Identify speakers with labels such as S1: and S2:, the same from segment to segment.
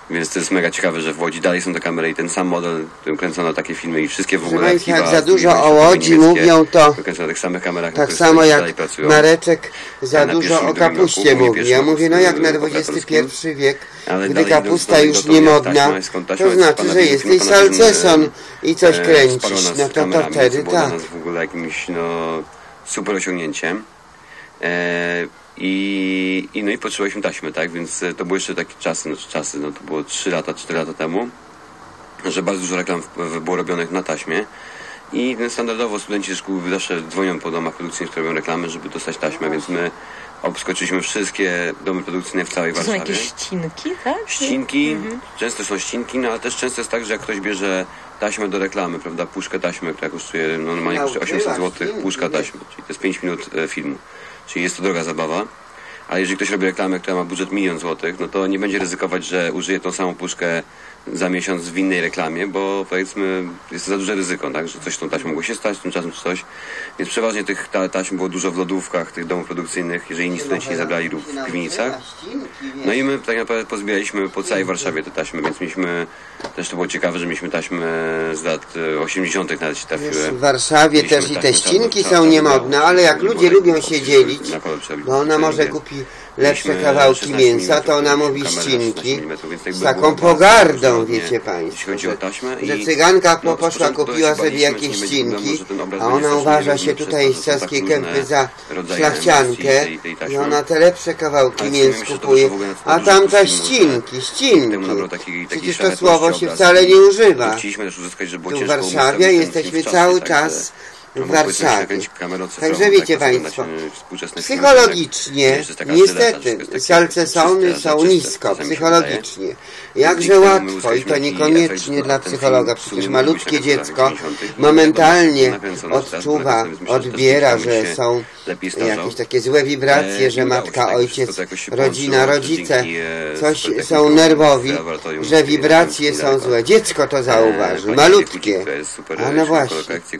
S1: Więc to jest mega ciekawe, że w Łodzi dalej są te kamery i ten sam model, którym kręcono takie filmy i wszystkie w ogóle
S2: Państwa, jak za dużo o Łodzi mówią, to
S1: kręcono na tych samych kamerach,
S2: tak samo jak Mareczek za dużo o kapuście mówi. Ja mówię, no jak na XXI wiek, gdy kapusta już nie modna, to znaczy, że jesteś salceson i coś kręcisz, no to wtedy tak.
S1: w ogóle jakimś super osiągnięciem. No i potrzebowaliśmy taśmy, tak? Więc to były jeszcze takie czasy, to było 3 lata, 4 lata temu, że bardzo dużo reklam było robionych na taśmie i standardowo studenci ze szkół zawsze dzwonią po domach produkcyjnych, które robią reklamy, żeby dostać taśmę, więc my obskoczyliśmy wszystkie domy produkcyjne w całej Warszawie.
S3: To są jakieś ścinki, tak?
S1: Ścinki, często są ścinki, no ale też często jest tak, że jak ktoś bierze taśmę do reklamy, prawda, puszkę taśmy, która kosztuje normalnie 800 zł, puszka taśmy, czyli to jest 5 minut filmu. Czyli jest to droga zabawa, ale jeżeli ktoś robi reklamę, która ma budżet 1 000 000 złotych, no to nie będzie ryzykować, że użyje tą samą puszkę za miesiąc w innej reklamie, bo powiedzmy jest to za duże ryzyko, tak, że coś z tą taśmą mogło się stać, tym czasem czy coś. Więc przeważnie tych taśm było dużo w lodówkach tych domów produkcyjnych, jeżeli inni studenci nie zabrali lub w piwnicach. No i my tak naprawdę pozbieraliśmy po całej Warszawie te taśmy, więc mieliśmy, też to było ciekawe, że mieliśmy taśmy z lat 80. nawet się trafiły.
S2: W Warszawie też i te ścinki są niemodne, ale jak ludzie lubią się dzielić, bo ona może kupi lepsze kawałki mięsa, to ona mówi ścinki z taką pogardą, wiecie Państwo, że cyganka poszła, kupiła sobie jakieś ścinki, a ona uważa się tutaj z Saskiej Kępy za szlachciankę i ona te lepsze kawałki mięs kupuje, a tamta ścinki. Przecież to słowo się wcale nie używa. Tu w Warszawie jesteśmy cały czas w Warszawie. Także wiecie Państwo, psychologicznie niestety salcesony są nisko, psychologicznie. Jakże łatwo i to niekoniecznie dla psychologa, przecież malutkie dziecko momentalnie odczuwa, odbiera, że są jakieś takie złe wibracje, że matka, ojciec, rodzina, rodzice coś są nerwowi, że wibracje są złe. Dziecko to zauważy, malutkie. A no właśnie.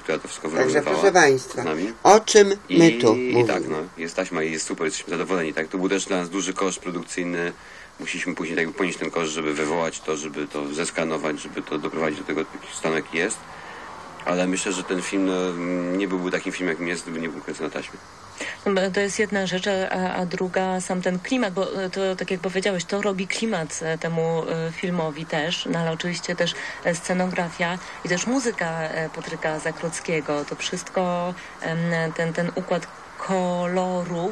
S2: Także proszę Państwa, o czym my tu mówimy?
S1: Tak, jest taśma i jest super, jesteśmy zadowoleni. Tak? To był też dla nas duży koszt produkcyjny. Musieliśmy później ponieść ten koszt, żeby wywołać to, żeby to zeskanować, żeby to doprowadzić do tego stanu, jaki jest. Ale myślę, że ten film nie byłby takim filmem, jakim jest, gdyby nie był kręcony na taśmie.
S3: To jest jedna rzecz, a druga sam ten klimat, bo to, tak jak powiedziałeś, to robi klimat temu filmowi też, no ale oczywiście też scenografia i też muzyka Patryka Zakrockiego, to wszystko, ten układ kolorów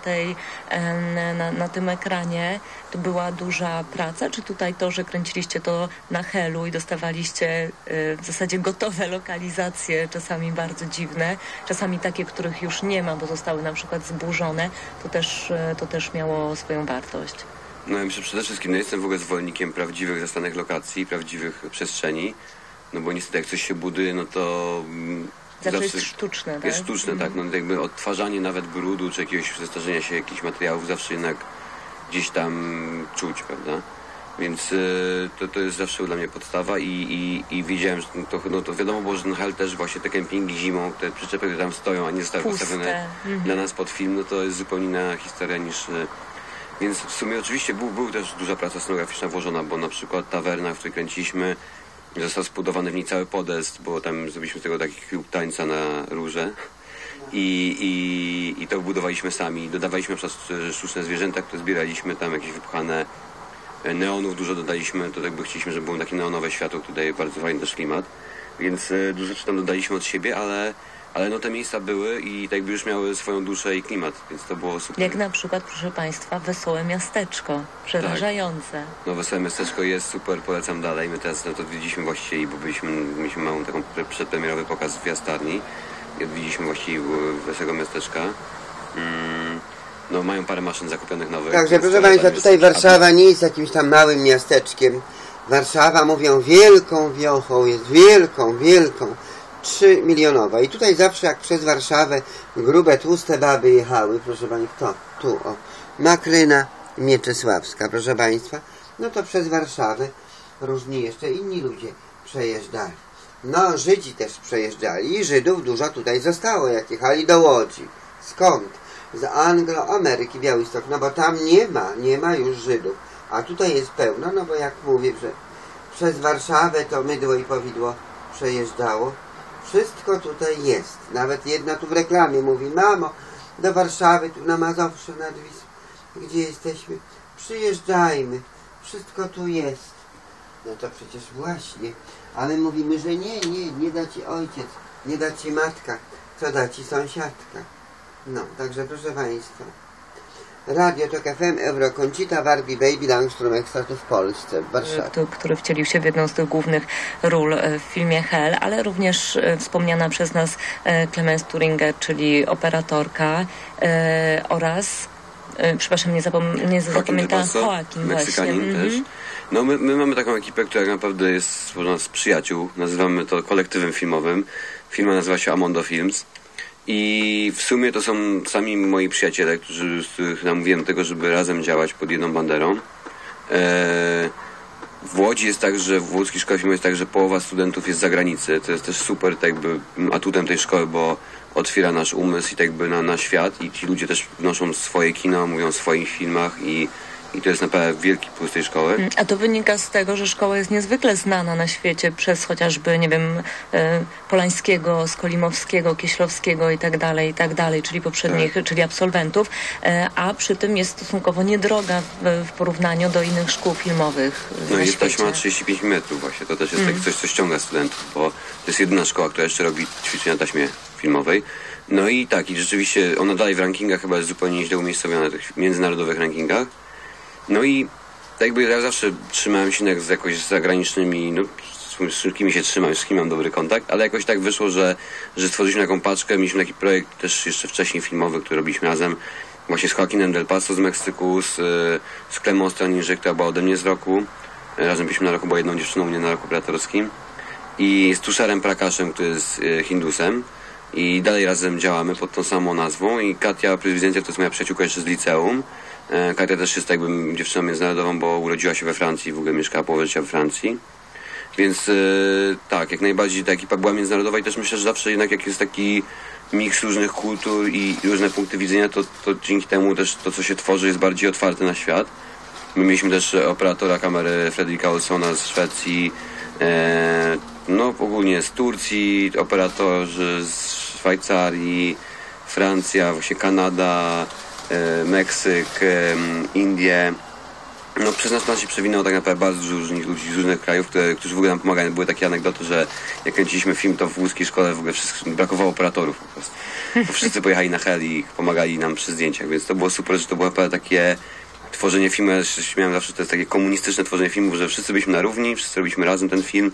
S3: na tym ekranie, to była duża praca, czy tutaj to, że kręciliście to na Helu i dostawaliście w zasadzie gotowe lokalizacje, czasami bardzo dziwne, czasami takie, których już nie ma, bo zostały na przykład zburzone, to też miało swoją wartość.
S1: No ja myślę przede wszystkim, jestem w ogóle zwolennikiem prawdziwych zastanych lokacji, prawdziwych przestrzeni, no bo niestety jak coś się buduje, no to
S3: zawsze jest sztuczne, tak?
S1: Jest sztuczne, tak. No jakby odtwarzanie nawet brudu, czy jakiegoś zestarzenia się jakichś materiałów zawsze jednak gdzieś tam czuć, prawda? Więc to jest zawsze dla mnie podstawa i wiedziałem, że to wiadomo było, że ten Hel też właśnie te kempingi zimą, te przyczepy, które tam stoją, a nie zostały postawione dla nas pod film, no to jest zupełnie inna historia niż... Więc w sumie oczywiście był też duża praca scenograficzna włożona, bo na przykład tawerna, w której kręciliśmy, został zbudowany w niej cały podest, bo tam zrobiliśmy z tego taki klub tańca na róże i to budowaliśmy sami. Dodawaliśmy na przykład sztuczne zwierzęta, które zbieraliśmy, tam jakieś wypchane neonów dużo dodaliśmy, to jakby chcieliśmy, żeby było takie neonowe światło, które daje bardzo fajny też klimat, więc dużo rzeczy tam dodaliśmy od siebie, ale no te miejsca były i tak jakby już miały swoją duszę i klimat, więc to było super.
S3: Jak na przykład, proszę Państwa, Wesołe Miasteczko, przerażające.
S1: Tak. No Wesołe Miasteczko jest super, polecam dalej. My teraz to odwiedziliśmy właściwie, bo mieliśmy małą taką przedpremierowy pokaz w Jastarni i odwiedziliśmy właściwie Wesołego Miasteczka. No mają parę maszyn zakupionych nowych.
S2: Także proszę Państwa, tutaj Warszawa nie jest jakimś tam małym miasteczkiem. Warszawa, mówią, wielką wiochą, jest wielką 3-milionowa. I tutaj zawsze jak przez Warszawę grube, tłuste baby jechały, proszę Pani, kto? Tu, o, Makryna Mieczysławska, proszę Państwa, no to przez Warszawę różni jeszcze inni ludzie przejeżdżali. No, Żydzi też przejeżdżali i Żydów dużo tutaj zostało, jak jechali do Łodzi. Skąd? Z Anglo-Ameryki, Białystok, no bo tam nie ma już Żydów. A tutaj jest pełno, no bo jak mówię, że przez Warszawę to mydło i powidło przejeżdżało. Wszystko tutaj jest. Nawet jedna tu w reklamie mówi: mamo, do Warszawy, tu na Mazowsze nad Wisłą, gdzie jesteśmy, przyjeżdżajmy. Wszystko tu jest. No to przecież właśnie. A my mówimy, że nie da ci ojciec, nie da ci matka, co da ci sąsiadka. No, także proszę Państwa. Radio Tok FM, Euroconsita, Barbie Baby, Langstrom Extra w Polsce, w Warszawie.
S3: Który wcielił się w jedną z tych głównych ról w filmie Hell, ale również wspomniana przez nas Clemence Turinger, czyli operatorka oraz przepraszam, nie zapamiętałam, Joaquin,
S1: Meksykanin też. No my mamy taką ekipę, która naprawdę jest z przyjaciół, nazywamy to kolektywem filmowym. Firma nazywa się Amondo Films. I w sumie to są sami moi przyjaciele, których namówiłem do tego, żeby razem działać pod jedną banderą. W Łodzi jest tak, że w łódzkiej szkole filmowej jest tak, że połowa studentów jest z zagranicy. To jest też super tak jakby atutem tej szkoły, bo otwiera nasz umysł i tak jakby na świat i ci ludzie też wnoszą swoje kino, mówią o swoich filmach i to jest naprawdę wielki plus tej szkoły.
S3: A to wynika z tego, że szkoła jest niezwykle znana na świecie przez chociażby, nie wiem, Polańskiego, Skolimowskiego, Kieślowskiego i tak dalej, czyli poprzednich, czyli absolwentów, a przy tym jest stosunkowo niedroga w porównaniu do innych szkół filmowych
S1: No
S3: na
S1: i
S3: świecie.
S1: taśma 35 metrów właśnie, to też jest takie coś, co ściąga studentów, bo to jest jedyna szkoła, która jeszcze robi ćwiczenia na taśmie filmowej. No i tak, i rzeczywiście ona dalej w rankingach chyba jest zupełnie źle umiejscowiona, w tych międzynarodowych rankingach. No i tak jakby ja zawsze trzymałem się z jakoś zagranicznymi, no z wszystkimi się trzymam, z wszystkimi mam dobry kontakt, ale jakoś tak wyszło, że stworzyliśmy taką paczkę, mieliśmy taki projekt też jeszcze wcześniej filmowy, który robiliśmy razem właśnie z Joaquinem Del Paso z Meksyku, z Clemence Turinger, która była ode mnie z roku. Razem byliśmy na roku, była jedną dziewczyną, mnie na roku operatorskim. I z Tuszarem Prakaszem, który jest Hindusem. I dalej razem działamy pod tą samą nazwą. I Katia Prezydencja to jest moja przyjaciółka jeszcze z liceum. Katia też jest jakby dziewczyną międzynarodową, bo urodziła się we Francji, w ogóle mieszkała połowę życia we Francji. Więc tak, jak najbardziej ta ekipa była międzynarodowa i też myślę, że zawsze jednak jak jest taki miks różnych kultur i różne punkty widzenia, to dzięki temu też to, co się tworzy, jest bardziej otwarte na świat. My mieliśmy też operatora kamery Fredrika Olsona z Szwecji, no ogólnie z Turcji, operatorzy z Szwajcarii, Francja, właśnie Kanada, Meksyk, Indie. No przez nas się przewinęło tak naprawdę bardzo dużo różnych ludzi z różnych krajów, którzy w ogóle nam pomagali. Były takie anegdoty, że jak kręciliśmy film, to w łódzkiej szkole w ogóle brakowało operatorów po prostu. Bo wszyscy pojechali na hel i pomagali nam przy zdjęciach, więc to było super, że to było naprawdę takie tworzenie filmu. Ja śmiałem zawsze, to jest takie komunistyczne tworzenie filmów, że wszyscy byliśmy na równi, wszyscy robiliśmy razem ten film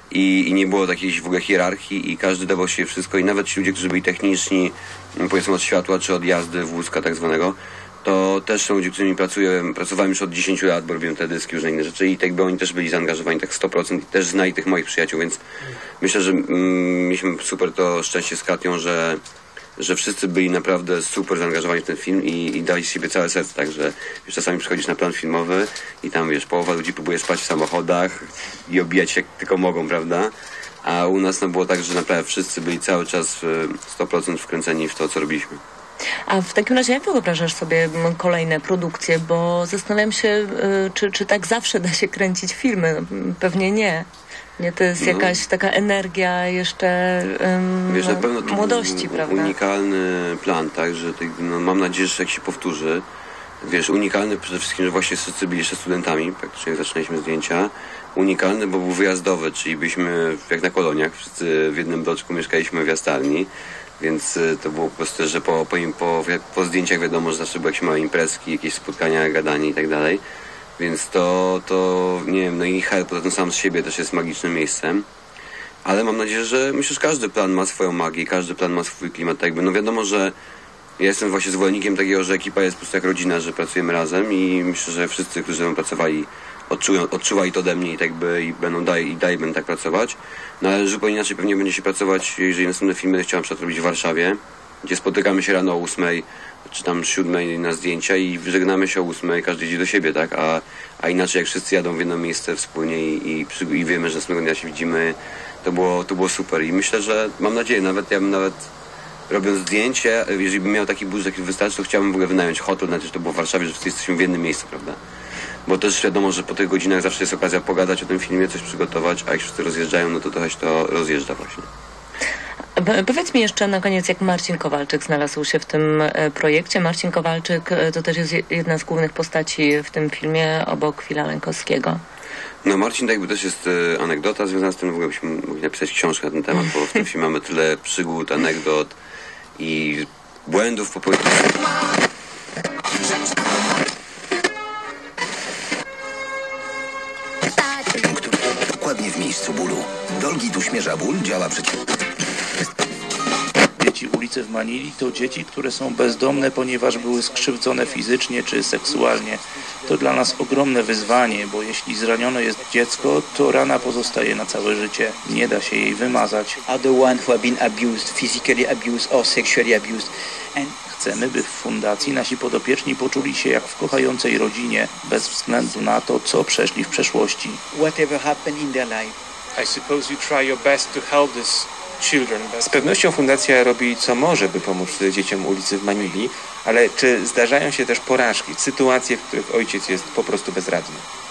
S1: i nie było takiej w ogóle hierarchii i każdy dawał się wszystko i nawet ci ludzie, którzy byli techniczni, powiedzmy od światła czy od jazdy wózka tak zwanego, to też są ludzie, którymi pracowałem już od 10 lat, bo robiłem teledyski, różne inne rzeczy i tak by oni też byli zaangażowani tak 100% i też znali tych moich przyjaciół, więc myślę, że mieliśmy super to szczęście z Katią, że wszyscy byli naprawdę super zaangażowani w ten film i dali z siebie całe serce, także wiesz, czasami przychodzisz na plan filmowy i tam wiesz, połowa ludzi próbuje spać w samochodach i obijać się jak tylko mogą, prawda? A u nas no, było tak, że naprawdę wszyscy byli cały czas 100% wkręceni w to, co robiliśmy.
S3: A w takim razie jak wyobrażasz sobie kolejne produkcje? Bo zastanawiam się, czy tak zawsze da się kręcić filmy. Pewnie nie. Nie, to jest jakaś taka energia jeszcze
S1: wiesz, na pewno to
S3: młodości, prawda?
S1: Unikalny plan, tak, że mam nadzieję, że jak się powtórzy, wiesz, unikalny przede wszystkim, że właśnie wszyscy byli jeszcze studentami, praktycznie jak zaczynaliśmy zdjęcia. Unikalny, bo był wyjazdowy, czyli byliśmy jak na koloniach, wszyscy w jednym bloczku mieszkaliśmy w jastarni. Więc to było po prostu, że po zdjęciach wiadomo, że zawsze były jakieś małe imprezki, jakieś spotkania, gadanie i tak dalej. Więc to nie wiem, no i Hell poza tym sam z siebie też jest magicznym miejscem. Ale mam nadzieję, że myślę, że każdy plan ma swoją magię, każdy plan ma swój klimat. Tak jakby, no wiadomo, że ja jestem właśnie zwolennikiem takiego, że ekipa jest po prostu jak rodzina, że pracujemy razem i myślę, że wszyscy, którzy będą pracowali, odczuwali to ode mnie i tak by i będą będą tak pracować. No ale zupełnie inaczej pewnie będzie się pracować, jeżeli następne filmy chciałem robić w Warszawie, gdzie spotykamy się rano o 8, czy tam 7 na zdjęcia i żegnamy się o 8, każdy idzie do siebie, tak? A inaczej jak wszyscy jadą w jedno miejsce wspólnie i wiemy, że następnego dnia się widzimy, to było super i myślę, że mam nadzieję, ja bym robiąc zdjęcie, jeżeli bym miał taki budżet, jaki wystarczy, to chciałbym w ogóle wynająć hotel, nawet że to było w Warszawie, że wszyscy jesteśmy w jednym miejscu, prawda? Bo też wiadomo, że po tych godzinach zawsze jest okazja pogadać o tym filmie, coś przygotować, a jak wszyscy rozjeżdżają, no to trochę się to rozjeżdża właśnie.
S3: Powiedz mi jeszcze na koniec, jak Marcin Kowalczyk znalazł się w tym projekcie. Marcin Kowalczyk to też jest jedna z głównych postaci w tym filmie, obok Fila Lękowskiego.
S1: No Marcin, tak jakby też jest anegdota związana z tym, w ogóle byśmy mogli napisać książkę na ten temat, bo w tym filmie mamy tyle przygód, anegdot i błędów po prostu.
S4: Dokładnie w miejscu bólu. Dolgit uśmierza ból, działa przeciw...
S5: Dzieci ulicy w Manili to dzieci, które są bezdomne, ponieważ były skrzywdzone fizycznie czy seksualnie. To dla nas ogromne wyzwanie, bo jeśli zranione jest dziecko, to rana pozostaje na całe życie. Nie da się jej wymazać. Chcemy, by w fundacji nasi podopieczni poczuli się jak w kochającej rodzinie, bez względu na to, co przeszli w przeszłości.
S6: Z pewnością fundacja robi co może, by pomóc dzieciom ulicy w Manili, ale czy zdarzają się też porażki, sytuacje, w których ojciec jest po prostu bezradny?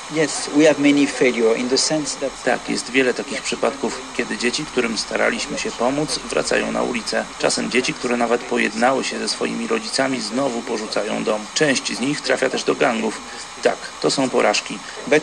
S5: Tak, jest wiele takich przypadków, kiedy dzieci, którym staraliśmy się pomóc, wracają na ulicę. Czasem dzieci, które nawet pojednały się ze swoimi rodzicami, znowu porzucają dom. Część z nich trafia też do gangów. Tak, to są porażki.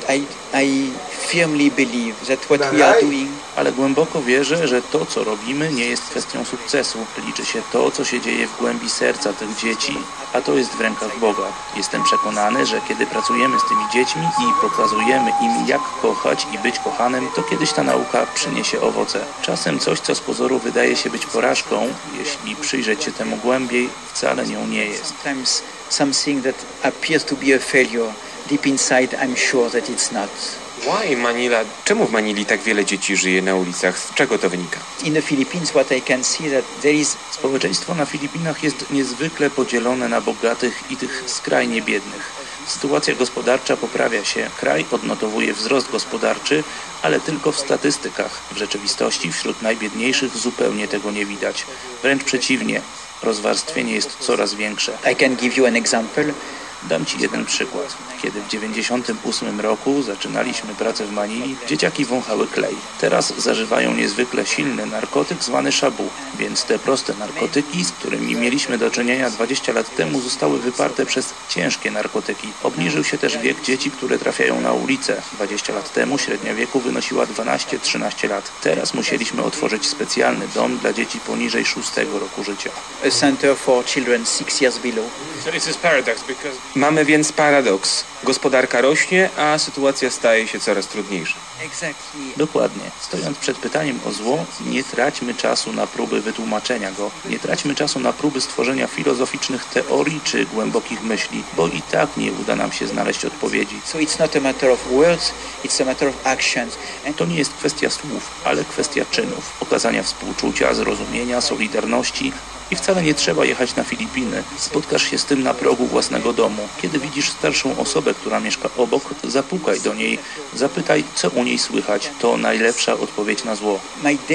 S5: Ale głęboko wierzę, że to, co robimy, nie jest kwestią sukcesu. Liczy się to, co się dzieje w głębi serca tych dzieci, a to jest w rękach Boga. Jestem przekonany, że kiedy pracujemy z tymi dziećmi i pokazujemy im, jak kochać i być kochanym, to kiedyś ta nauka przyniesie owoce. Czasem coś, co z pozoru wydaje się być porażką, jeśli przyjrzeć się temu głębiej, wcale nią nie jest.
S7: Something that appears to be a failure. Deep inside, I'm sure that it's not.
S6: Why Manila? Czemu w Manili tak wiele dzieci żyje na ulicach? Z czego to wynika?
S7: In the Philippines, what I can see that there is...
S5: Społeczeństwo na Filipinach jest niezwykle podzielone na bogatych i tych skrajnie biednych. Sytuacja gospodarcza poprawia się. Kraj odnotowuje wzrost gospodarczy, ale tylko w statystykach. W rzeczywistości wśród najbiedniejszych zupełnie tego nie widać. Wręcz przeciwnie. Rozwarstwienie jest coraz większe.
S7: I can give you an example.
S5: Dam Ci jeden przykład. Kiedy w 1998 roku zaczynaliśmy pracę w Manili, dzieciaki wąchały klej. Teraz zażywają niezwykle silny narkotyk zwany shabu, więc te proste narkotyki, z którymi mieliśmy do czynienia 20 lat temu, zostały wyparte przez ciężkie narkotyki. Obniżył się też wiek dzieci, które trafiają na ulicę. 20 lat temu średnia wieku wynosiła 12-13 lat. Teraz musieliśmy otworzyć specjalny dom dla dzieci poniżej 6 roku życia.
S7: A center for children 6 years below.
S6: Mamy więc paradoks. Gospodarka rośnie, a sytuacja staje się coraz trudniejsza.
S5: Dokładnie. Stojąc przed pytaniem o zło, nie traćmy czasu na próby wytłumaczenia go. Nie traćmy czasu na próby stworzenia filozoficznych teorii czy głębokich myśli, bo i tak nie uda nam się znaleźć odpowiedzi. To nie jest kwestia słów, ale kwestia czynów, okazania współczucia, zrozumienia, solidarności. I wcale nie trzeba jechać na Filipiny. Spotkasz się z tym na progu własnego domu. Kiedy widzisz starszą osobę, która mieszka obok, zapukaj do niej. Zapytaj, co u niej słychać. To najlepsza odpowiedź na zło.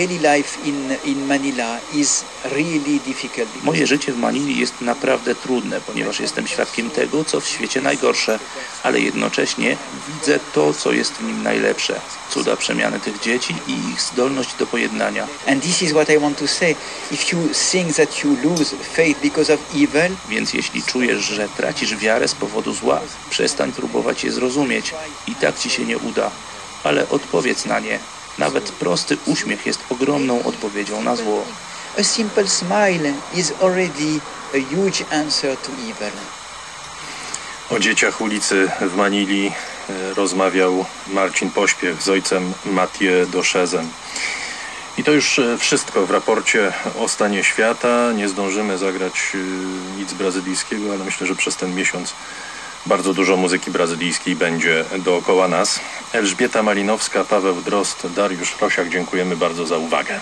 S5: Moje życie w Manili jest naprawdę trudne, ponieważ jestem świadkiem tego, co w świecie najgorsze, ale jednocześnie widzę to, co jest w nim najlepsze. Cuda przemiany tych dzieci i ich zdolność do pojednania.
S7: And this is what I want to say. If you think that you lose faith because of evil,
S5: więc jeśli czujesz, że tracisz wiarę z powodu zła, przestań próbować je zrozumieć. I tak ci się nie uda. Ale odpowiedz na nie. Nawet prosty uśmiech jest ogromną odpowiedzią na zło.
S7: A simple smile is already a huge answer to evil.
S8: O dzieciach ulicy w Manili rozmawiał Marcin Pośpiech z ojcem Mathieu Dochezem. I to już wszystko w raporcie o stanie świata. Nie zdążymy zagrać nic brazylijskiego, ale myślę, że przez ten miesiąc bardzo dużo muzyki brazylijskiej będzie dookoła nas. Elżbieta Malinowska, Paweł Drozd, Dariusz Rosiak, dziękujemy bardzo za uwagę.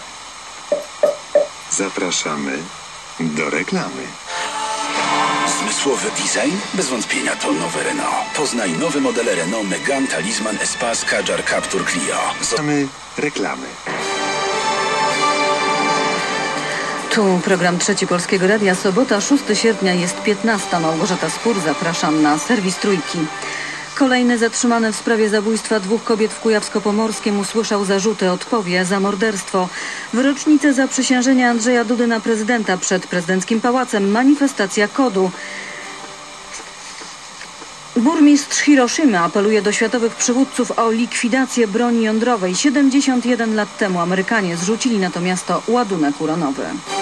S4: Zapraszamy do reklamy. Zmysłowy design? Bez wątpienia to nowe Renault. Poznaj nowe modele Renault Megane, Talisman, Espace, Kadjar, Captur, Clio. Mamy reklamy.
S9: Tu program Trzeci Polskiego Radia. Sobota, 6 sierpnia, jest 15. Małgorzata Spór. Zapraszam na serwis Trójki. Kolejny zatrzymany w sprawie zabójstwa 2 kobiet w Kujawsko-Pomorskim usłyszał zarzuty, odpowie za morderstwo. W rocznicę zaprzysiężenia Andrzeja Dudy na prezydenta przed prezydenckim pałacem manifestacja KOD-u. Burmistrz Hiroshimy apeluje do światowych przywódców o likwidację broni jądrowej. 71 lat temu Amerykanie zrzucili na to miasto ładunek uranowy.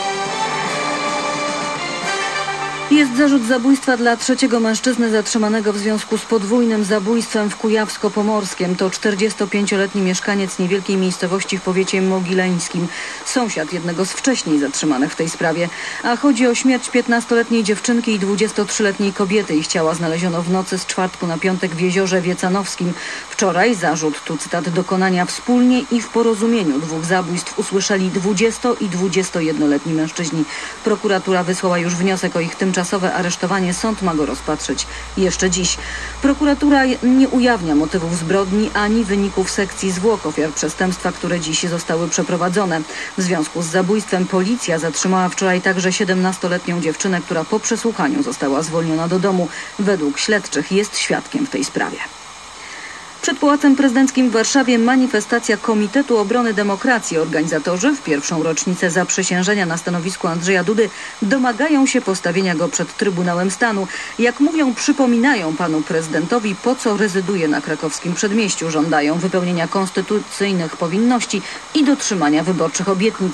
S9: Jest zarzut zabójstwa dla 3. mężczyzny zatrzymanego w związku z podwójnym zabójstwem w Kujawsko-Pomorskiem. To 45-letni mieszkaniec niewielkiej miejscowości w powiecie mogileńskim. Sąsiad jednego z wcześniej zatrzymanych w tej sprawie. A chodzi o śmierć 15-letniej dziewczynki i 23-letniej kobiety. Ich ciała znaleziono w nocy z czwartku na piątek w jeziorze Wiecanowskim. Wczoraj zarzut, tu cytat, dokonania wspólnie i w porozumieniu 2 zabójstw usłyszeli 20- i 21-letni mężczyźni. Prokuratura wysłała już wniosek o ich tymczasowe aresztowanie. Sąd ma go rozpatrzeć jeszcze dziś. Prokuratura nie ujawnia motywów zbrodni ani wyników sekcji zwłok ofiar przestępstwa, które dziś zostały przeprowadzone. W związku z zabójstwem policja zatrzymała wczoraj także 17-letnią dziewczynę, która po przesłuchaniu została zwolniona do domu. Według śledczych jest świadkiem w tej sprawie. Przed Pałacem Prezydenckim w Warszawie manifestacja Komitetu Obrony Demokracji. Organizatorzy w pierwszą rocznicę zaprzysiężenia na stanowisku Andrzeja Dudy domagają się postawienia go przed Trybunałem Stanu. Jak mówią, przypominają panu prezydentowi, po co rezyduje na krakowskim Przedmieściu. Żądają wypełnienia konstytucyjnych powinności i dotrzymania wyborczych obietnic.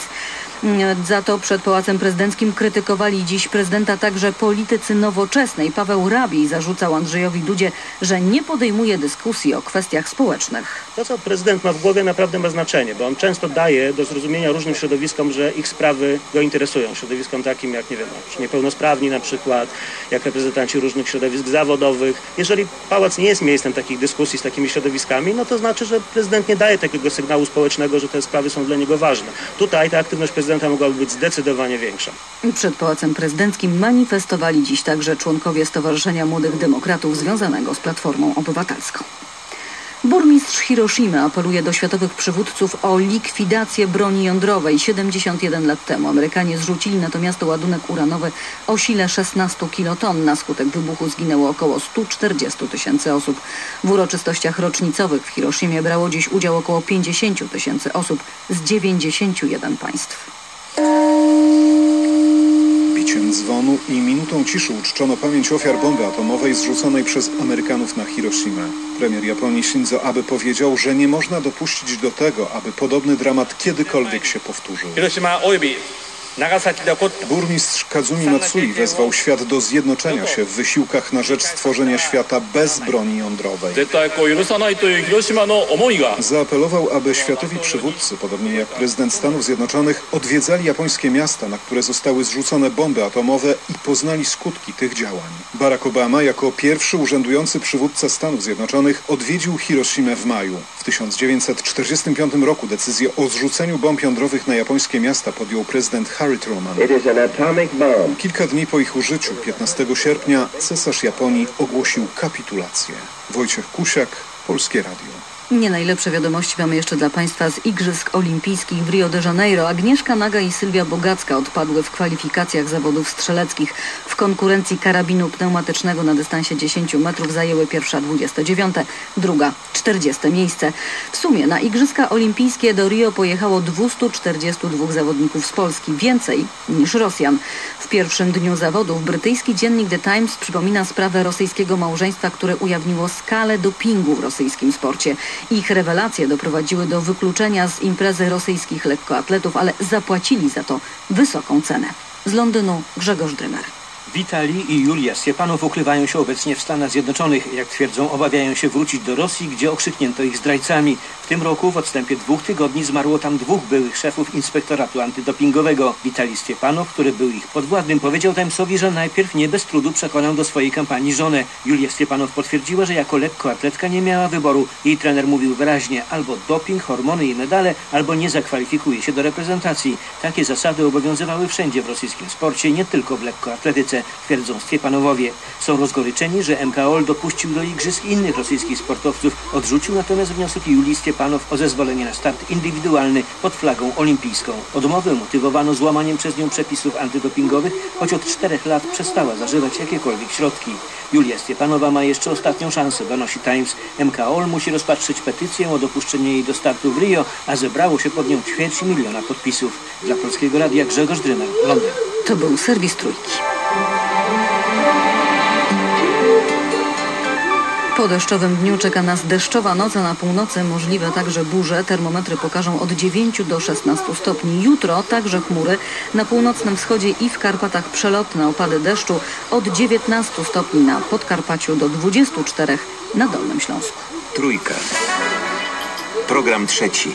S9: Za to przed Pałacem Prezydenckim krytykowali dziś prezydenta także politycy Nowoczesnej. Paweł Rabiej zarzucał Andrzejowi Dudzie, że nie podejmuje dyskusji o kwestiach społecznych.
S10: To, co prezydent ma w głowie, naprawdę ma znaczenie, bo on często daje do zrozumienia różnym środowiskom, że ich sprawy go interesują. Środowiskom takim jak, nie wiem, niepełnosprawni na przykład, jak reprezentanci różnych środowisk zawodowych. Jeżeli pałac nie jest miejscem takich dyskusji z takimi środowiskami, no to znaczy, że prezydent nie daje takiego sygnału społecznego, że te sprawy są dla niego ważne. Tutaj ta aktywność prezydenta mogłaby być zdecydowanie większa.
S9: Przed Pałacem Prezydenckim manifestowali dziś także członkowie Stowarzyszenia Młodych Demokratów związanego z Platformą Obywatelską. Burmistrz Hiroshimy apeluje do światowych przywódców o likwidację broni jądrowej. 71 lat temu Amerykanie zrzucili na to miasto ładunek uranowy o sile 16 kiloton. Na skutek wybuchu zginęło około 140 000 osób. W uroczystościach rocznicowych w Hiroshimie brało dziś udział około 50 000 osób z 91 państw.
S11: Biciem dzwonu i minutą ciszy uczczono pamięć ofiar bomby atomowej zrzuconej przez Amerykanów na Hiroshimę. Premier Japonii Shinzo Abe powiedział, że nie można dopuścić do tego, aby podobny dramat kiedykolwiek się powtórzył. Burmistrz Kazumi Matsui wezwał świat do zjednoczenia się w wysiłkach na rzecz stworzenia świata bez broni jądrowej. Zaapelował, aby światowi przywódcy, podobnie jak prezydent Stanów Zjednoczonych, odwiedzali japońskie miasta, na które zostały zrzucone bomby atomowe i poznali skutki tych działań. Barack Obama jako pierwszy urzędujący przywódca Stanów Zjednoczonych odwiedził Hiroshimę w maju. W 1945 roku decyzję o zrzuceniu bomb jądrowych na japońskie miasta podjął prezydent Harry Truman. Kilka dni po ich użyciu, 15 sierpnia, cesarz Japonii ogłosił kapitulację. Wojciech Kusiak, Polskie Radio.
S9: Nie najlepsze wiadomości mamy jeszcze dla Państwa z Igrzysk Olimpijskich w Rio de Janeiro. Agnieszka Naga i Sylwia Bogacka odpadły w kwalifikacjach zawodów strzeleckich. W konkurencji karabinu pneumatycznego na dystansie 10 metrów zajęły pierwsza 29, druga 40 miejsce. W sumie na Igrzyska Olimpijskie do Rio pojechało 242 zawodników z Polski, więcej niż Rosjan. W pierwszym dniu zawodów brytyjski dziennik The Times przypomina sprawę rosyjskiego małżeństwa, które ujawniło skalę dopingu w rosyjskim sporcie. Ich rewelacje doprowadziły do wykluczenia z imprezy rosyjskich lekkoatletów, ale zapłacili za to wysoką cenę. Z Londynu Grzegorz Drymer.
S12: Witalij i Julia Stepanow ukrywają się obecnie w Stanach Zjednoczonych. Jak twierdzą, obawiają się wrócić do Rosji, gdzie okrzyknięto ich zdrajcami. W tym roku w odstępie 2 tygodni zmarło tam 2 byłych szefów inspektoratu antydopingowego. Witalij Stepanow, który był ich podwładnym, powiedział Timesowi, że najpierw nie bez trudu przekonał do swojej kampanii żonę. Julia Stepanow potwierdziła, że jako lekkoatletka nie miała wyboru. Jej trener mówił wyraźnie: albo doping, hormony i medale, albo nie zakwalifikuje się do reprezentacji. Takie zasady obowiązywały wszędzie w rosyjskim sporcie, nie tylko w lekkoatletyce. niemożliwe, twierdzą Stepanowowie. Są rozgoryczeni, że MKOL dopuścił do igrzysk innych rosyjskich sportowców. Odrzucił natomiast wniosek Julii Stepanow o zezwolenie na start indywidualny pod flagą olimpijską. Odmowę motywowano złamaniem przez nią przepisów antydopingowych, choć od 4 lat przestała zażywać jakiekolwiek środki. Julia Stepanowa ma jeszcze ostatnią szansę, donosi Times. MKOL musi rozpatrzyć petycję o dopuszczenie jej do startu w Rio, a zebrało się pod nią 250 000 podpisów. Dla Polskiego Radia Grzegorz Drymer, Londyn.
S9: To był serwis Trójki. Po deszczowym dniu czeka nas deszczowa noc, a na północy możliwe także burze. Termometry pokażą od 9 do 16 stopni. Jutro także chmury. Na północnym wschodzie i w Karpatach przelotne opady deszczu od 19 stopni na Podkarpaciu do 24 na Dolnym Śląsku.
S13: Trójka. Program trzeci.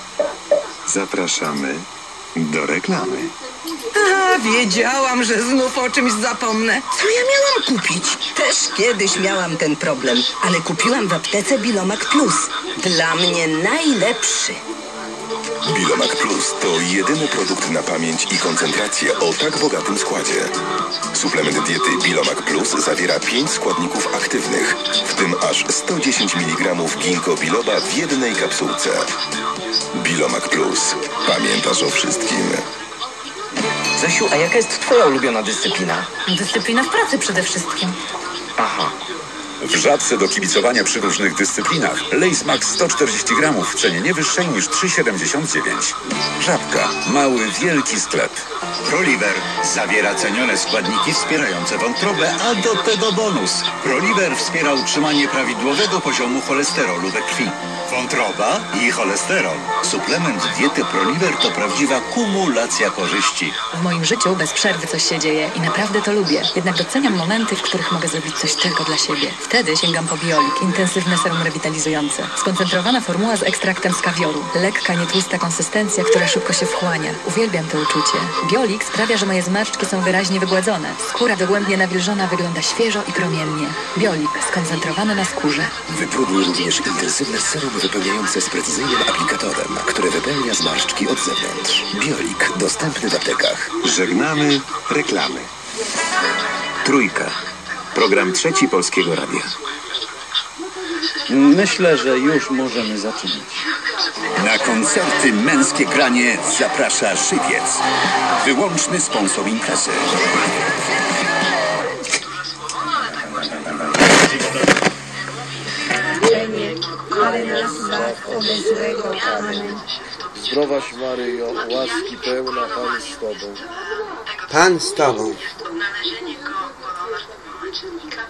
S13: Zapraszamy do reklamy.
S14: Aha, wiedziałam, że znów o czymś zapomnę. Co ja miałam kupić? Też kiedyś miałam ten problem, ale kupiłam w aptece Bilomac Plus. Dla mnie najlepszy.
S15: Bilomac Plus to jedyny produkt na pamięć i koncentrację o tak bogatym składzie. Suplement diety Bilomac Plus zawiera 5 składników aktywnych, w tym aż 110 mg ginkgo biloba w jednej kapsułce. Bilomac Plus. Pamiętasz o wszystkim.
S16: Zosiu, a jaka jest twoja ulubiona dyscyplina?
S17: Dyscyplina w pracy przede wszystkim.
S16: Aha.
S18: W żabce do kibicowania przy różnych dyscyplinach. Lace Max 140 gramów w cenie nie wyższej niż 3,79. Żabka. Mały, wielki sklep.
S19: Proliver zawiera cenione składniki wspierające wątrobę, a do tego bonus. Proliver wspiera utrzymanie prawidłowego poziomu cholesterolu we krwi. Wątroba i cholesterol. Suplement diety Proliver to prawdziwa kumulacja korzyści.
S17: W moim życiu bez przerwy coś się dzieje i naprawdę to lubię. Jednak doceniam momenty, w których mogę zrobić coś tylko dla siebie. Wtedy sięgam po Biolik, intensywne serum rewitalizujące. Skoncentrowana formuła z ekstraktem z kawioru. Lekka, nietłusta konsystencja, która szybko się wchłania. Uwielbiam to uczucie. Biolik sprawia, że moje zmarszczki są wyraźnie wygładzone. Skóra dogłębnie nawilżona wygląda świeżo i promiennie. Biolik, skoncentrowany na skórze.
S20: Wypróbuj również intensywne serum wypełniające z precyzyjnym aplikatorem, które wypełnia zmarszczki od zewnątrz. Biolik, dostępny w aptekach.
S13: Żegnamy reklamy. Trójka. Program trzeci Polskiego Radia.
S21: Myślę, że już możemy zaczynać.
S4: Na koncerty Męskie Granie zaprasza Żywiec. Wyłączny sponsor imprezy.
S22: Ale nas zbaw ode złego. Amen.
S23: Zdrowaś Maryjo, łaski pełna, Pan z Tobą.
S2: Pan z Tobą.
S24: Odnalezienie go pomocnika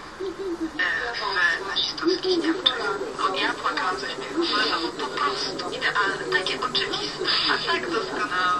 S24: w nazistowskich Niemczech. No ja płakałam ze śmiechu. Po prostu idealne, takie oczywiste, a tak doskonałe.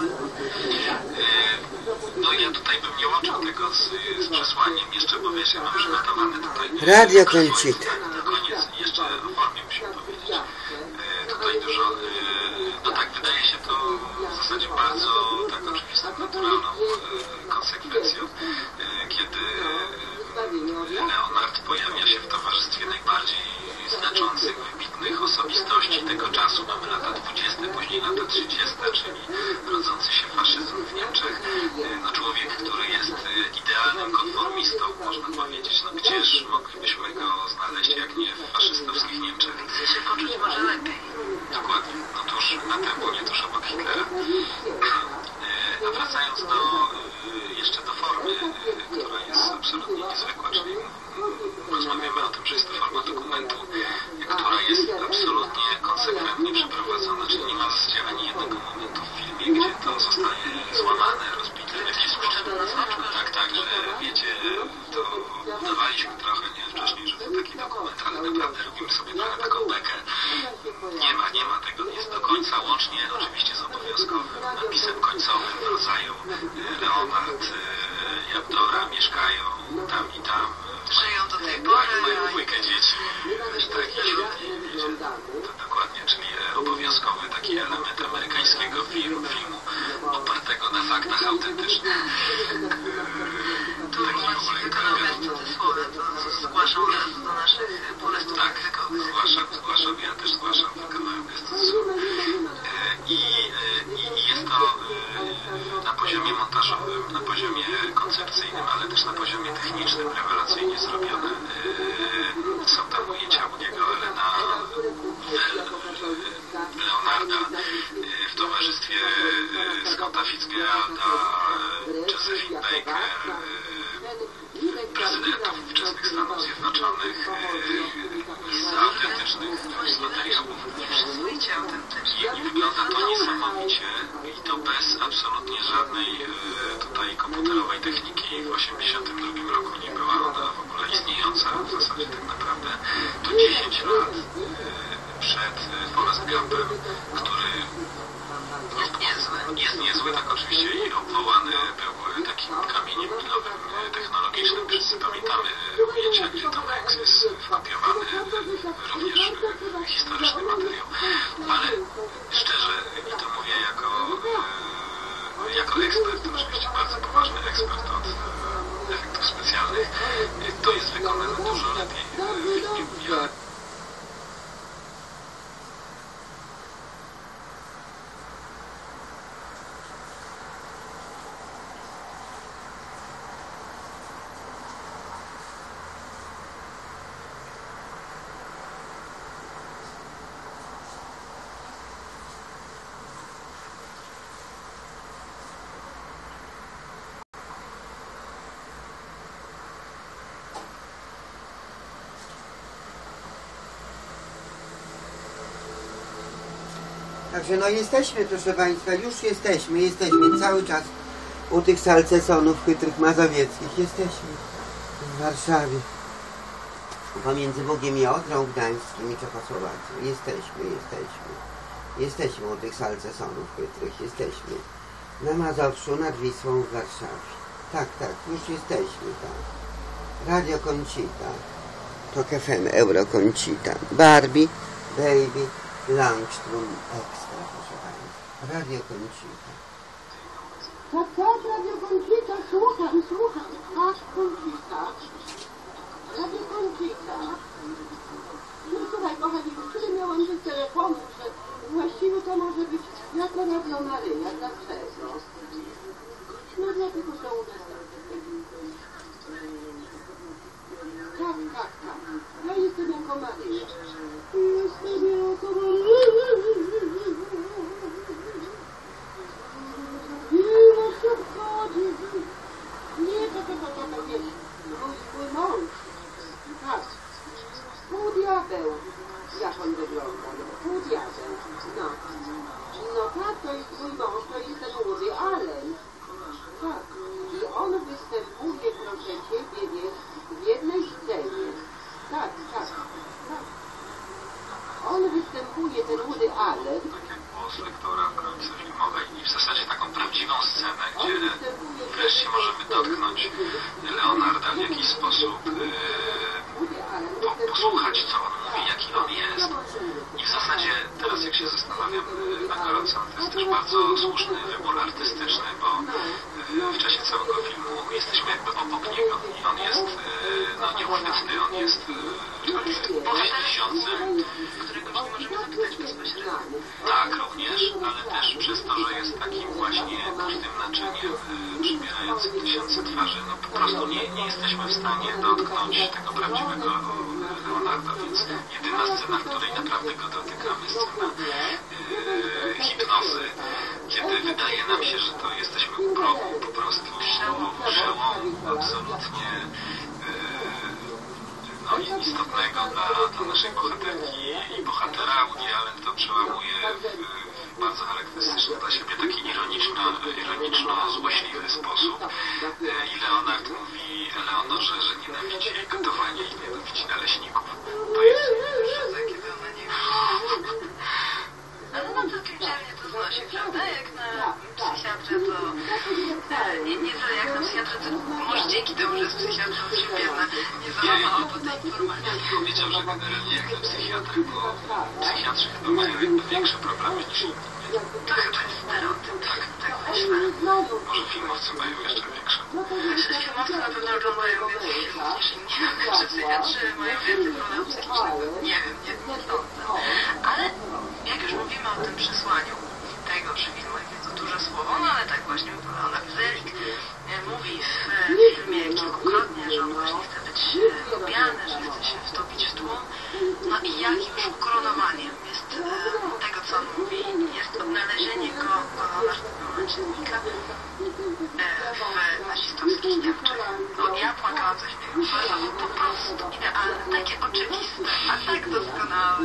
S24: No ja tutaj bym nie łączył tego z przesłaniem jeszcze, bo wiesz, ja mam przygotowane tutaj...
S2: Radio Koncita.
S24: Na koniec jeszcze o formie musimy powiedzieć. Tutaj dużo, no tak, wydaje się to w zasadzie bardzo tak oczywistą, naturalną konsekwencją, kiedy Leonard pojawia się w towarzystwie najbardziej znaczących, wybitnych osobistości tego czasu. Mamy lata 20, później lata 30, czyli rodzący się faszyzm w Niemczech. No człowiek, który jest idealnym konformistą, można powiedzieć. No gdzież moglibyśmy go znaleźć, jak nie w faszystowskich Niemczech. Chce się poczuć może lepiej. Dokładnie. No tuż na trybunie, tuż obok Hitlera. A wracając jeszcze do formy, która jest absolutnie niezwykła, czyli rozmawiamy o tym, że jest to forma dokumentu, która jest absolutnie konsekwentnie przeprowadzona, czyli nie ma w zasadzie ani jednego momentu w filmie, gdzie to zostaje złamane, rozbite w jakiś sposób. Tak, że wiecie, to udawaliśmy trochę, nie, wcześniej, że to taki dokument, ale naprawdę robimy sobie trochę taką bekę. Nie ma tego, jest do końca, łącznie oczywiście z obowiązkowym napisem końcowym w rodzaju Leonard i Abdora mieszkają tam i tam. Żyją do tej pory. Mają dwójkę dzieci, też taki świetnie, wiecie, to dokładnie, czyli obowiązkowy taki element amerykańskiego filmu o przed Forrest Gumpem, który jest niezły, tak oczywiście i obwołany był takim kamieniem milowym technologicznym. Wszyscy pamiętamy ujęcia, gdzie Tom Hanks jest wkopiowany, również historyczny materiał. Ale szczerze, i to mówię jako ekspert, oczywiście bardzo poważny ekspert od efektów specjalnych, to jest wykonane dużo lepiej w filmie.
S2: Także no jesteśmy, proszę Państwa, już jesteśmy cały czas u tych salcesonów chytrych mazowieckich. Jesteśmy w Warszawie, pomiędzy Bogiem i Odrą, Gdańskim i Czechosłowacją. Jesteśmy u tych salcesonów chytrych, jesteśmy na Mazowszu, nad Wisłą w Warszawie. Tak, już jesteśmy, tak. Radio Concita, TOK FM, Euro Concita, Barbie, Baby, Langstrom Extra, proszę Państwa. Radio Concita.
S1: Tak, Radio Concita, słucham. Ach, Concita. Radio Concita. No słuchaj, kochani, wczoraj miałam się telefonu, że właściwie to może być jako Radio Maryja, dlaczego? No dlatego, że u nas tak. Ja jestem jako Maryja. Nie, to wiesz, mój mąż, tak, półdiabeł, jak on wygląda, półdiabeł, no tak, to jest mój mąż, to jest ten Woody Allen, tak, i on występuje, proszę Ciebie, wiesz, w jednej scenie, tak, on występuje, ten Woody Allen,
S24: głos lektora w kronice filmowej i w zasadzie taką prawdziwą scenę, gdzie wreszcie możemy dotknąć Leonarda w jakiś sposób, posłuchać, co on mówi, jaki on jest. I w zasadzie teraz, jak się zastanawiam na gorąco, to jest też bardzo słuszny wybór artystyczny, bo w czasie całego filmu jesteśmy jakby obok niego i on jest nieuchwytny, on jest pośredniczącym, którego nie możemy zapytać bezpośrednio. Tak, również, ale też przez to, że jest takim właśnie pustym naczyniem przybierającym tysiące twarzy, no po prostu nie jesteśmy w stanie dotknąć tego prawdziwego Leonarda, więc jedyna scena, w której naprawdę go dotykamy, scena hipnozy, kiedy wydaje nam się, że to jesteśmy u progu po prostu przełomu absolutnie istotnego dla naszej bohaterki i bohatera. Woody Allen to przełamuje w bardzo charakterystyczny dla siebie taki ironiczno-złośliwy sposób. I Leonard mówi Eleonorze, że nienawidzi jej gotowania i nienawidzi naleśników. To jest że kiedy ona nie...
S3: Ale no to mnie to znosi, prawda? Jak na psychiatrę to... Nie tyle jak na psychiatrę, to może dzięki temu, że jest psychiatrą się biedna, nie załamała po tej informacji.
S24: Ja bym powiedział, że generalnie jak na psychiatrę, bo psychiatrzy chyba mają jakby większe problemy niż inni.
S3: To chyba jest stereotyp, tak myślę.
S24: Może filmowcy mają jeszcze większe.
S3: Myślę, że filmowcy na pewno oglądają więcej filmów niż inni, że psychiatrzy mają więcej problemów psychicznych. Nie wiem, nie sądzę. Ale jak już mówimy o tym przesłaniu tego filmu, jest to duże słowo, no ale tak właśnie Leonard Zelik mówi w filmie kilkukrotnie, że on właśnie chce być lubiany, że chce się wtopić w tłum. No i jakim już ukoronowaniem jest tego, co on mówi, jest odnalezienie go męczennika w nazistowskich Niemczech. No ja płakałam ze śmiechu, po prostu idealne, takie oczywiste, a tak doskonałe.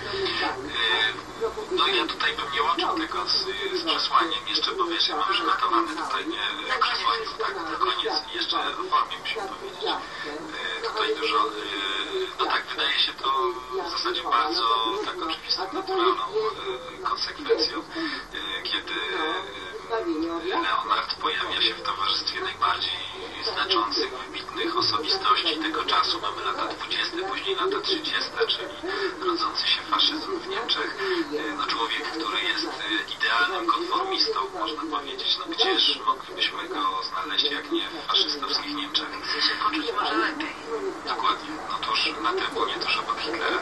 S24: No ja tutaj bym nie łączył tego z przesłaniem jeszcze, bo wiesz, ja mam przygotowane tutaj przesłanie, tak, na koniec jeszcze o formie musimy powiedzieć. Tutaj dużo, no tak, wydaje się to w zasadzie bardzo tak oczywistą, naturalną konsekwencją, kiedy Leonard pojawia się w towarzystwie najbardziej znaczących, wybitnych osobistości tego czasu. Mamy lata 20., później lata 30., czyli rodzący się faszyzm w Niemczech. No, człowiek, który jest idealnym konformistą, można powiedzieć. No gdzież moglibyśmy go znaleźć, jak nie w faszystowskich Niemczech?
S3: Chce się poczuć może lepiej.
S24: Dokładnie. No tuż na tym, nie tuż obok Hitlera.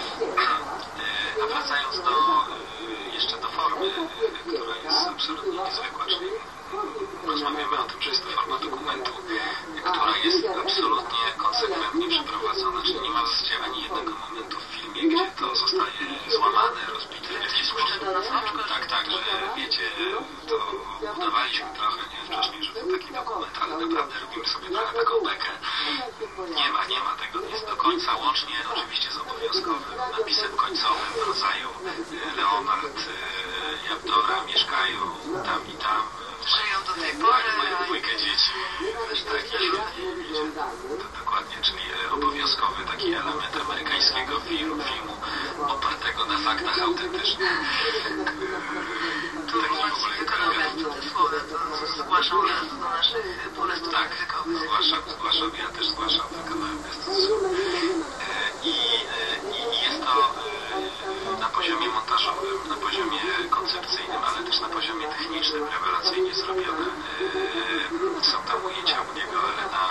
S24: A wracając jeszcze do formy, która jest absolutnie niezwykła, czyli rozmawiamy o tym, że jest to forma dokumentu, która jest absolutnie konsekwentnie przeprowadzona, czyli nie ma w zasadzie ani jednego momentu w filmie, gdzie to zostaje złamane, rozbite w jakiś sposób. Tak, że wiecie, to budowaliśmy trochę, nie, wcześniej, że to taki dokument, ale naprawdę robimy sobie trochę taką bekę. Nie ma tego, jest do końca, łącznie oczywiście z obowiązkowym napisem końcowym w rodzaju Leonard i Abdora mieszkają tam i tam.
S3: Żyją do tej pory.
S24: Mają dwójkę dzieci. Też taki, wiecie, to dokładnie, czyli obowiązkowy taki element amerykańskiego filmu opartego na faktach autentycznych.
S3: To zgłaszam do naszych polestów językowych.
S24: Zgłaszam, ja też zgłaszam ten kawałek bestytusu. I jest to na poziomie montażowym, na poziomie koncepcyjnym, ale też na poziomie technicznym rewelacyjnie zrobione. Są tam ujęcia Woody'ego Allena,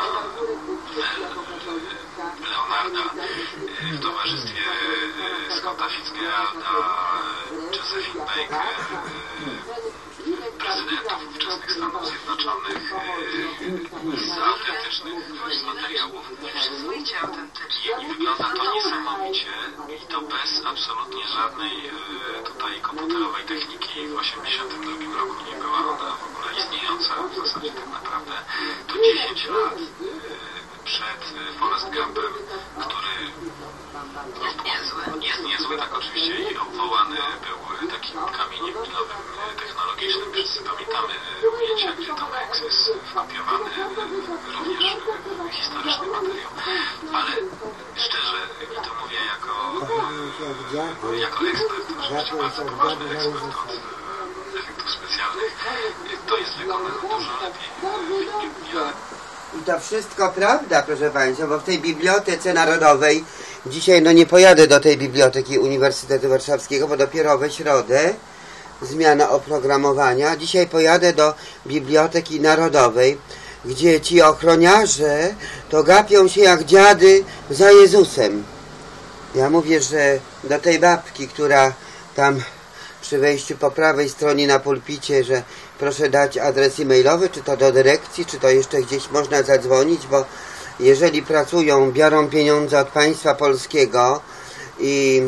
S24: Leonarda w towarzystwie Scotta Fitzgeralda, Josephine Baker, prezydentów ówczesnych Stanów Zjednoczonych, z autentycznych materiałów. I wygląda to niesamowicie i to bez absolutnie żadnej tutaj komputerowej techniki. W 1982 roku nie była ona w ogóle istniejąca w zasadzie tak naprawdę. To 10 lat przed Forrest Gumpem, który jest niezły, tak oczywiście, i obwołany był takim kamieniem milowym technologicznym. Wszyscy pamiętamy ujęcia, gdzie Tom Hanks jest wkopiowany również historyczny materiał. Ale szczerze, i to mówię jako ekspert, oczywiście bardzo poważny ekspert od efektów specjalnych, to jest wykonane dużo lepiej w filmie.
S2: I to wszystko prawda, proszę Państwa, bo w tej Bibliotece Narodowej, dzisiaj nie pojadę do tej Biblioteki Uniwersytetu Warszawskiego, bo dopiero we środę zmiana oprogramowania. Dzisiaj pojadę do Biblioteki Narodowej, gdzie ci ochroniarze to gapią się jak dziady za Jezusem. Ja mówię, że do tej babki, która tam przy wejściu po prawej stronie na pulpicie, że proszę dać adres e-mailowy, czy to do dyrekcji, czy to jeszcze gdzieś można zadzwonić, bo jeżeli pracują, biorą pieniądze od państwa polskiego i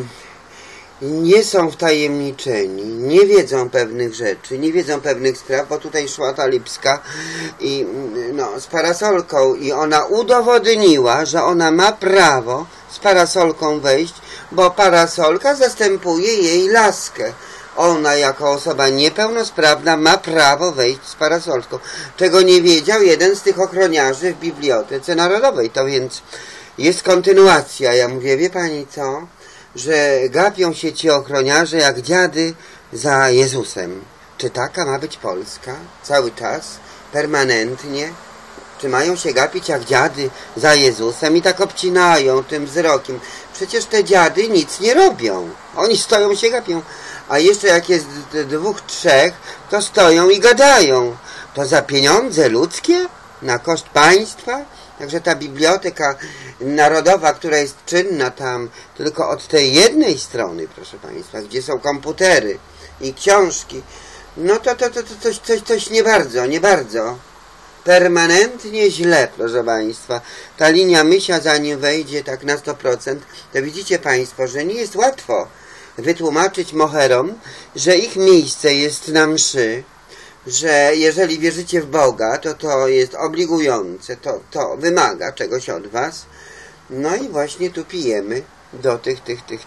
S2: nie są wtajemniczeni, nie wiedzą pewnych rzeczy, nie wiedzą pewnych spraw, bo tutaj szła ta Lipska i z parasolką i ona udowodniła, że ona ma prawo z parasolką wejść, bo parasolka zastępuje jej laskę. Ona jako osoba niepełnosprawna ma prawo wejść z parasolką, czego nie wiedział jeden z tych ochroniarzy w Bibliotece Narodowej. To więc jest kontynuacja. Ja mówię, wie pani co? Że gapią się ci ochroniarze jak dziady za Jezusem. Czy taka ma być Polska? Cały czas? Permanentnie? Czy mają się gapić jak dziady za Jezusem i tak obcinają tym wzrokiem? Przecież te dziady nic nie robią. Oni stoją, się gapią. A jeszcze jak jest 2, 3, to stoją i gadają. To za pieniądze ludzkie? Na koszt państwa? Także ta Biblioteka Narodowa, która jest czynna tam tylko od tej jednej strony, proszę Państwa, gdzie są komputery i książki, no to coś nie bardzo. Permanentnie źle, proszę Państwa. Ta linia Mysia, zanim wejdzie tak na 100%, to widzicie Państwo, że nie jest łatwo wytłumaczyć moherom, że ich miejsce jest na mszy, że jeżeli wierzycie w Boga, to jest obligujące, to wymaga czegoś od was. No i właśnie tu pijemy do tych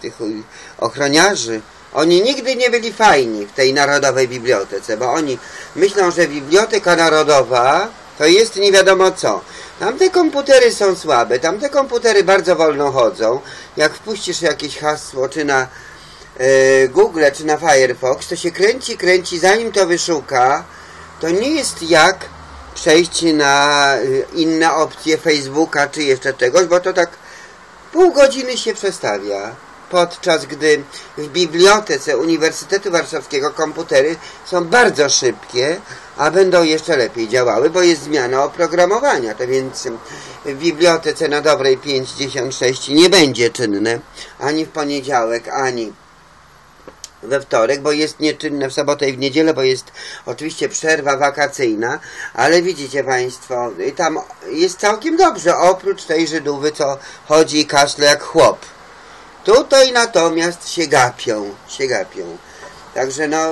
S2: ochroniarzy. Oni nigdy nie byli fajni w tej Narodowej Bibliotece, bo oni myślą, że Biblioteka Narodowa to jest nie wiadomo co. Tamte komputery są słabe, tamte komputery bardzo wolno chodzą. Jak wpuścisz jakieś hasło, czy na Google, czy na Firefox, to się kręci, zanim to wyszuka, to nie jest jak przejść na inne opcje Facebooka, czy jeszcze czegoś, bo to tak pół godziny się przestawia. Podczas gdy w bibliotece Uniwersytetu Warszawskiego komputery są bardzo szybkie, a będą jeszcze lepiej działały, bo jest zmiana oprogramowania. To więc w bibliotece na Dobrej 56 nie będzie czynne ani w poniedziałek, ani we wtorek, bo jest nieczynne w sobotę i w niedzielę, bo jest oczywiście przerwa wakacyjna, ale widzicie Państwo, tam jest całkiem dobrze, oprócz tej Żydówy, co chodzi i kaszle jak chłop. Tutaj natomiast się gapią. Także no,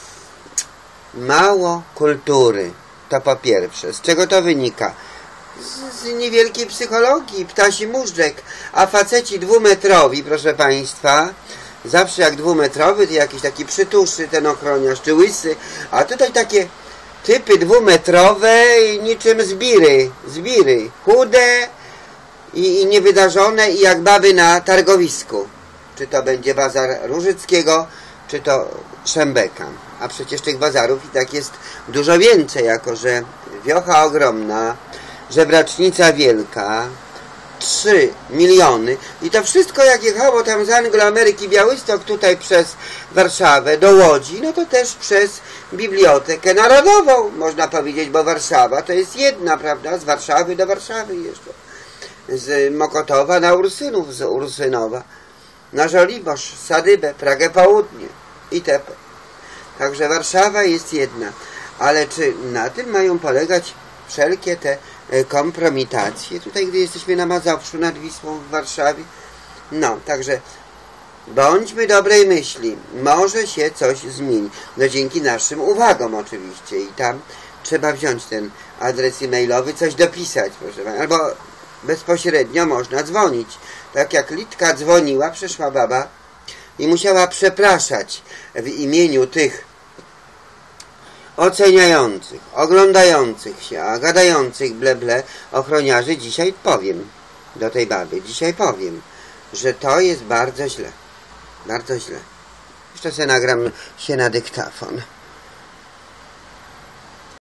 S2: mało kultury, to po pierwsze. Z czego to wynika? Z niewielkiej psychologii, ptasi móżdżek, a faceci dwumetrowi, proszę Państwa, zawsze jak dwumetrowy, to jakiś taki przytuszy, ten ochroniarz, czy łysy, a tutaj takie typy dwumetrowe, niczym zbiry, chude i niewydarzone, i jak baby na targowisku. Czy to będzie bazar Różyckiego, czy to Szembeka. A przecież tych bazarów i tak jest dużo więcej, jako że wiocha ogromna, żebracznica wielka, 3 miliony i to wszystko jak jechało tam z Angloameryki, Białystok tutaj przez Warszawę do Łodzi, no to też przez Bibliotekę Narodową, można powiedzieć, bo Warszawa to jest jedna, prawda, z Warszawy do Warszawy jeszcze, z Mokotowa na Ursynów, z Ursynowa na Żoliborz, Sadybę, Pragę Południe itp. Także Warszawa jest jedna, ale czy na tym mają polegać wszelkie te kompromitacje, tutaj gdy jesteśmy na Mazowszu nad Wisłą w Warszawie? No, także bądźmy dobrej myśli, może się coś zmieni, no dzięki naszym uwagom oczywiście, i tam trzeba wziąć ten adres e-mailowy, coś dopisać, proszę pana, albo bezpośrednio można dzwonić, tak jak Litka dzwoniła, przyszła baba i musiała przepraszać w imieniu tych oceniających, oglądających się, a gadających ble ochroniarzy. Dzisiaj powiem do tej baby, że to jest bardzo źle. Jeszcze sobie nagram się na dyktafon.